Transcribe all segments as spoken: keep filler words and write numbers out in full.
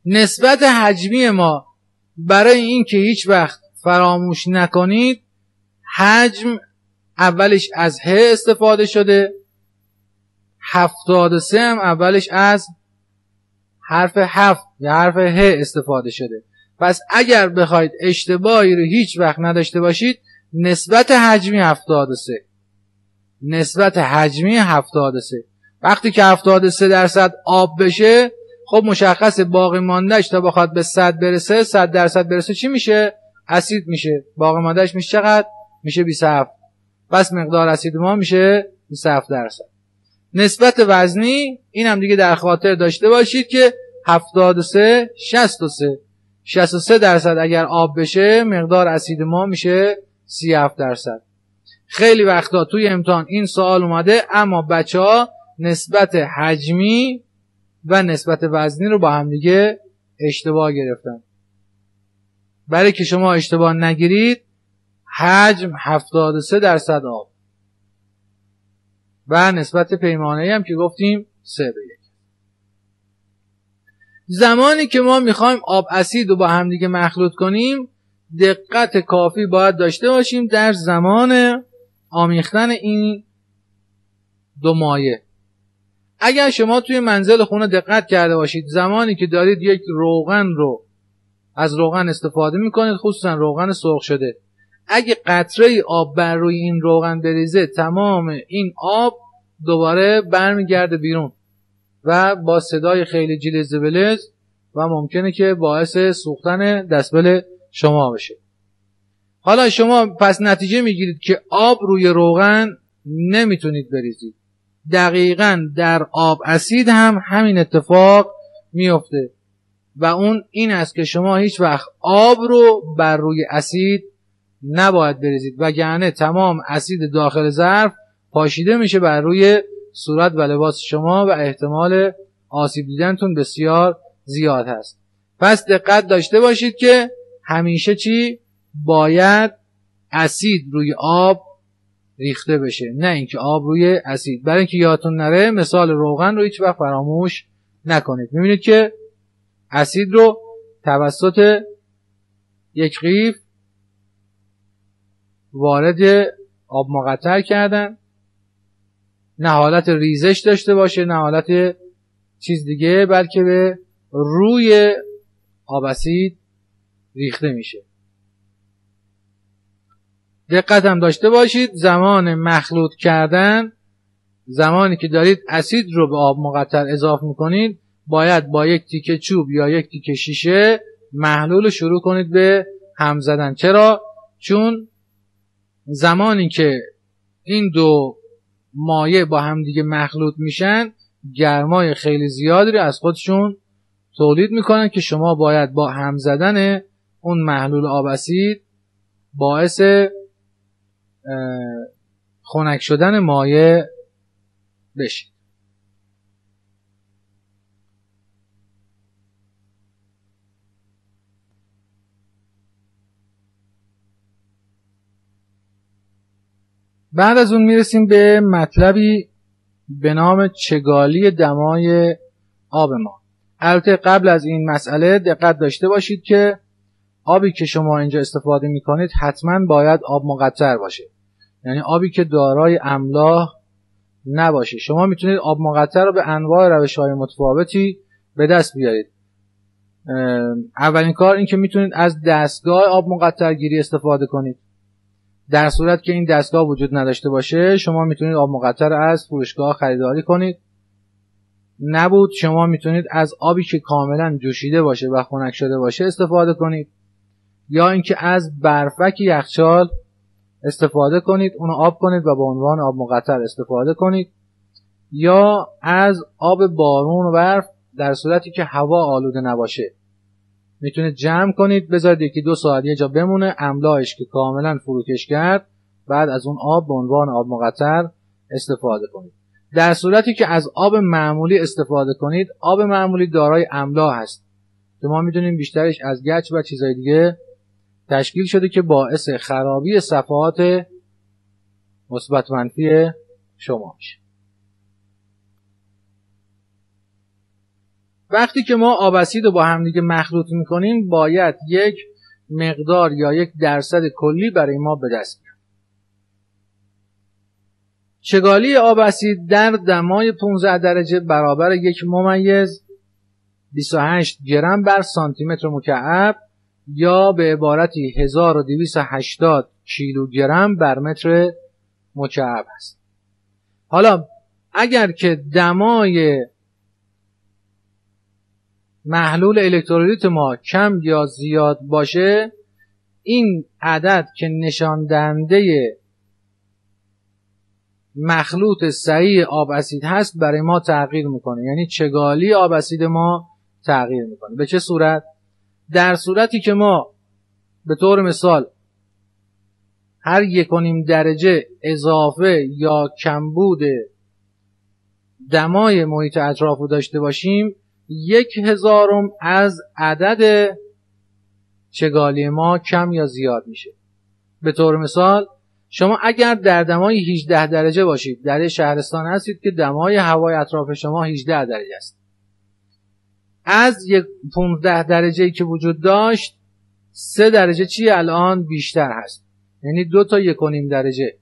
نسبت حجمی ما برای این که هیچ وقت فراموش نکنید، حجم اولش از ه استفاده شده، هفتاد و سه هم اولش از حرف هفت یا حرف ه استفاده شده. پس اگر بخواید اشتباهی رو هیچ وقت نداشته باشید، نسبت حجمی هفتاد و سه، نسبت حجمی هفتاد و سه. وقتی که هفتاد و سه درصد آب بشه، خب مشخص باقی ماندهش تا بخواد به صد برسه، صد درصد برسه چی میشه؟ اسید میشه. باقی ماندهش میشه چقدر؟ میشه بیست و هفت. پس مقدار اسید ما میشه بیست و هفت درصد. نسبت وزنی این هم دیگه در خاطر داشته باشید که هفتاد و سه شصت و سه، شصت و سه درصد اگر آب بشه مقدار اسید ما میشه سی و هفت درصد. خیلی وقتا توی امتحان این سوال اومده، اما بچه ها نسبت حجمی و نسبت وزنی رو با هم دیگه اشتباه گرفتن. برای که شما اشتباه نگیرید، حجم هفتاد و سه درصد آب و نسبت پیمانه‌ای هم که گفتیم سه به یک. زمانی که ما میخوایم آب اسید رو با هم دیگه مخلوط کنیم، دقت کافی باید داشته باشیم در زمان آمیختن این دو مایع. اگر شما توی منزل خونه دقت کرده باشید، زمانی که دارید یک روغن رو از روغن استفاده میکنید، خصوصا روغن سرخ شده، اگه قطره آب بر روی این روغن بریزه، تمام این آب دوباره برمیگرده بیرون و با صدای خیلی جیلز بلز و ممکنه که باعث سوختن دستبل شما بشه. حالا شما پس نتیجه میگیرید که آب روی روغن نمیتونید بریزید. دقیقاً در آب اسید هم همین اتفاق میفته و اون این است که شما هیچ وقت آب رو بر روی اسید نباید بریزید، وگرنه تمام اسید داخل ظرف پاشیده میشه بر روی صورت و لباس شما و احتمال آسیب دیدنتون بسیار زیاد هست. پس دقت داشته باشید که همیشه چی؟ باید اسید روی آب ریخته بشه، نه اینکه آب روی اسید. برای اینکه یادتون نره مثال روغن رو هیچ وقت فراموش نکنید. میبینید که اسید رو توسط یک قیف وارد آب مقطر کردن، نه حالت ریزش داشته باشه نه حالت چیز دیگه، بلکه به روی آب اسید ریخته میشه. دقت هم داشته باشید زمان مخلوط کردن، زمانی که دارید اسید رو به آب مقطر اضافه میکنید، باید با یک تیکه چوب یا یک تیکه شیشه محلول شروع کنید به هم زدن. چرا؟ چون زمانی که این دو مایع با هم دیگه مخلوط میشن، گرمای خیلی زیادی رو از خودشون تولید میکنن که شما باید با هم زدن اون محلول آب اسید باعث خنک شدن مایع بشید. بعد از اون میرسیم به مطلبی به نام چگالی دمای آب ما. البته قبل از این مسئله دقت داشته باشید که آبی که شما اینجا استفاده میکنید حتما باید آب مقطر باشه، یعنی آبی که دارای املاح نباشه. شما میتونید آب مقطر رو به انواع روش‌های متفاوتی به دست بیارید. اولین کار این که میتونید از دستگاه آب مقطر گیری استفاده کنید. در صورت که این دستگاه وجود نداشته باشه، شما میتونید آب مقطر از فروشگاه خریداری کنید. نبود شما میتونید از آبی که کاملا جوشیده باشه و خنک شده باشه استفاده کنید، یا اینکه از برفک یخچال استفاده کنید، اونو آب کنید و به عنوان آب مقطر استفاده کنید، یا از آب بارون و برف در صورتی که هوا آلوده نباشه میتونید جمع کنید، بذارید یکی دو ساعت یه جا بمونه، املاحش که کاملا فروکش کرد، بعد از اون آب به عنوان آب مقطر استفاده کنید. در صورتی که از آب معمولی استفاده کنید، آب معمولی دارای املاح هست که ما میدونیم بیشترش از گچ و چیزای دیگه تشکیل شده که باعث خرابی صفحات مثبت منفی شما میشه. وقتی که ما آب اسید رو با همدیگه مخلوط میکنیم باید یک مقدار یا یک درصد کلی برای ما به دست بیاد. چگالی آب اسید در دمای پانزده درجه برابر یک ممیز بیست و هشت گرم بر سانتی متر مکعب یا به عبارتی هزار و دویست و هشتاد کیلوگرم بر متر مکعب است. حالا اگر که دمای محلول الکترولیت ما کم یا زیاد باشه، این عدد که نشان دهنده مخلوط صحیح آب اسید هست برای ما تغییر میکنه، یعنی چگالی آب اسید ما تغییر میکنه. به چه صورت؟ در صورتی که ما به طور مثال هر یک و نیم درجه اضافه یا کمبود دمای محیط اطراف رو داشته باشیم، یک هزارم از عدد چگالی ما کم یا زیاد میشه. به طور مثال شما اگر در دمای هجده درجه باشید، در شهرستان هستید که دمای هوای اطراف شما هجده درجه است، از یک پانزده درجه‌ای که وجود داشت سه درجه چی الان بیشتر هست، یعنی دو تا یک و نیم درجه.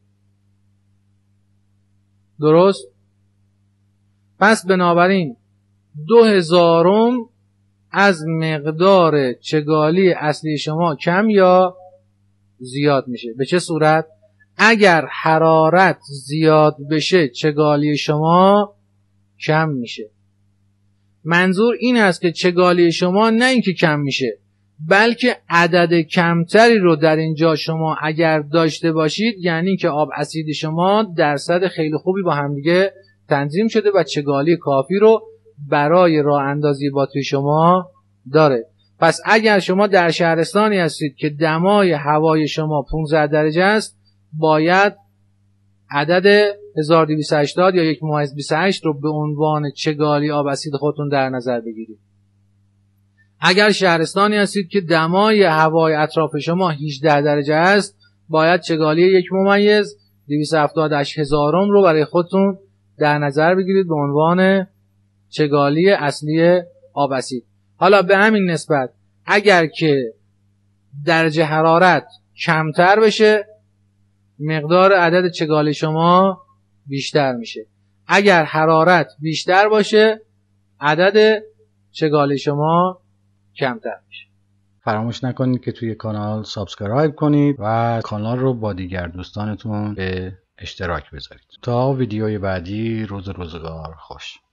درست؟ پس بنابراین دو هزارم از مقدار چگالی اصلی شما کم یا زیاد میشه. به چه صورت؟ اگر حرارت زیاد بشه چگالی شما کم میشه. منظور این است که چگالی شما نه اینکه کم میشه، بلکه عدد کمتری رو در اینجا شما اگر داشته باشید، یعنی که آب اسید شما درصد خیلی خوبی با همدیگه تنظیم شده و چگالی کافی رو برای راه اندازی باتری شما داره. پس اگر شما در شهرستانی هستید که دمای هوای شما پانزده درجه است، باید عدد هزار و دویست و هشتاد یا یک ممیز بیست و هشت رو به عنوان چگالی آب اسید خودتون در نظر بگیرید. اگر شهرستانی هستید که دمای هوای اطراف شما هجده درجه است، باید چگالی یک ممیز دویست و هفتاد و هشت هزارم رو برای خودتون در نظر بگیرید به عنوان چگالی اصلی آب اسید. حالا به همین نسبت اگر که درجه حرارت کمتر بشه، مقدار عدد چگالی شما بیشتر میشه. اگر حرارت بیشتر باشه، عدد چگالی شما کمتر میشه. فراموش نکنید که توی کانال سابسکرایب کنید و کانال رو با دیگر دوستانتون به اشتراک بذارید. تا ویدیوی بعدی، روز روزگار خوش.